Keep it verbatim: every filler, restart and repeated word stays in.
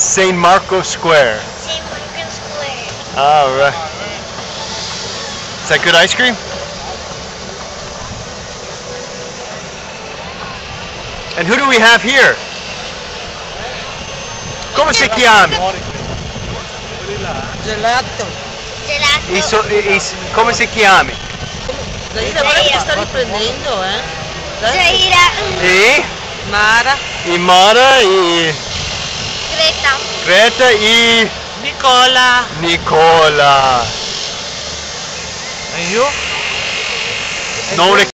Saint Marco Square. Saint Marco Square. All right. Is that good ice cream? And who do we have here? Come si chiama? Gelato. Gelato. I so, i, i, come si chiami? Zaira, guarda che ti sta riprendendo, eh? Zaira. E? Mara. I Mara, i Greta. Greta, i Nicola. Nicola. E io? Non